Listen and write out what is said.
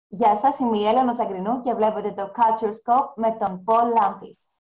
Γεια σας, είμαι η Elena Tsagrinou και βλέπετε το Culturescope με τον Paul Lambis.